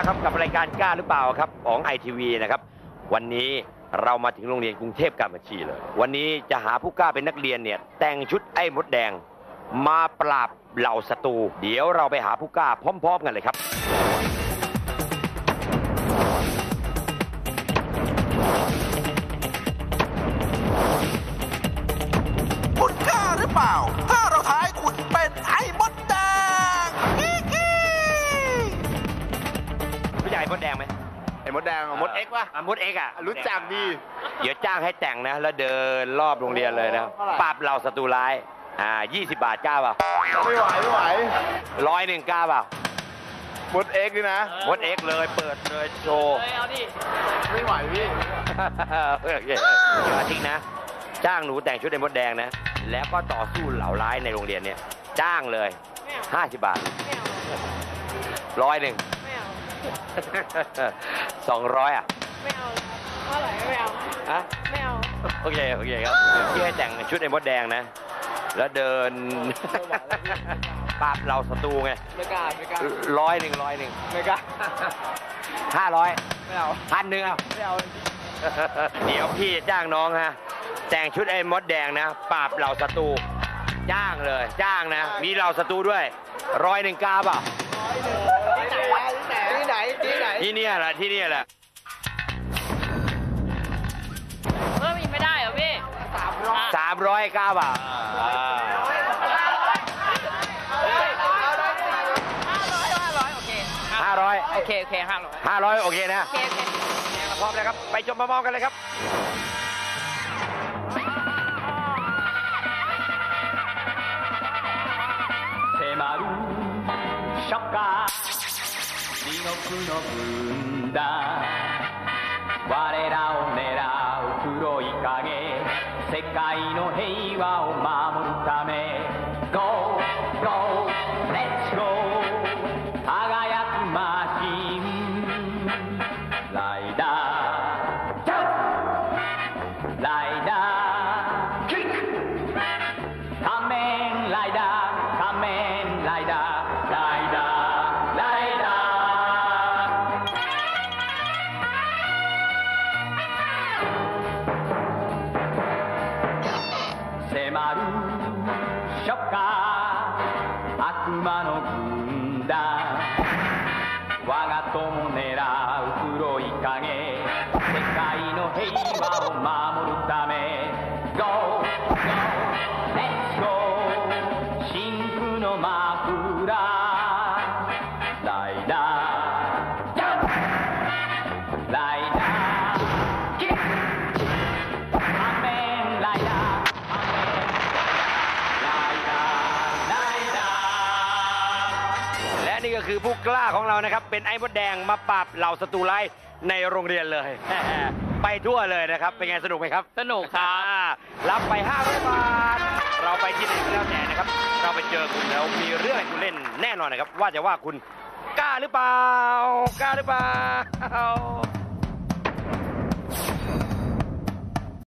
แล้วครับกับรายการกล้าหรือเปล่าครับของ ITV นะครับวันนี้เรามาถึงโรงเรียนกรุงเทพการบัญชีเลยวันนี้จะหาผู้กล้าเป็นนักเรียนเนี่ยแต่งชุดไอ้มดแดงมาปราบเหล่าศัตรูเดี๋ยวเราไปหาผู้กล้าพร้อมๆกันเลยครับคุณกล้าหรือเปล่าถ้าเราทายคุณเป็นไอ้มดแดงผู้ใหญ่มดแดงไหมไอ้มดแดงมดเอ็กซ์ป่ะมดเอ็กซ์อ่ะรู้จักดีเดี๋ยวจ้างให้แต่งนะแล้วเดินรอบโรงเรียนเลยนะปราบเหล่าศัตรูร้าย20 บาทกล้าเปล่าไม่ไหว 100กล้าเปล่ามดเอ็กซ์นี่นะมดเอ็กซ์เลยเปิดเลยโชว์เอาดิไม่ไหวพี่โอเคอย่าทิ้งนะจ้างหนูแต่งชุดไอ้มดแดงนะแล้วก็ต่อสู้เหล่าร้ายในโรงเรียนเนี่ยจ้างเลย50 บาท100 ไม่เอา 200อ่ะไม่เอาเท่าไหร่ไม่เอาฮะไม่เอาโอเคครับที่ให้แต่งชุดไอ้มดแดงนะแล้วเดินปราบเราศัตรูไงไม่กล้า 100 ไม่กล้า 500 ไม่เอา 1,000เอาไม่เอาเดี๋ยวพี่จ้างน้องฮะแต่งชุดไอ้มดแดงนะปราบเหล่าศัตรูจ้างเลยจ้างนะมีเหล่าศัตรูด้วย100กล้าเปล่าที่ไหนที่นี่แหละเพิ่มอีกไม่ได้เหรอพี่ 300กล้าเปล่า 500โอเค 500โอเคนะพร้อมแล้วครับไปชมพร้อมกันเลยครับ迫る初夏地獄の軍団我らを狙う黒い影世界の平和を守るため Go Go Let's Go 輝くマシンライダージャンプライダーキック仮面ライダー仮面ライダーライダーライダー迫る初夏悪魔の軍団我が友狙う黒い影世界の平和を守るため Go Go Let's Go 真空のマフラーライダージャンプライダーキック仮面ライダーและนี่ก็คือผู้กล้าของเรานะครับเป็นไอ้มดแดงมาปราบเหล่าศัตรูร้ายในโรงเรียนเลยไปทั่วเลยนะครับเป็นไงสนุกไหมครับสนุกครับรับไป500 บาทเราไปที่ไหนก็แล้วแต่นะครับเราไปเจอคุณแล้วมีเรื่องให้คุณเล่นแน่นอนนะครับว่าจะว่าคุณกล้าหรือเปล่า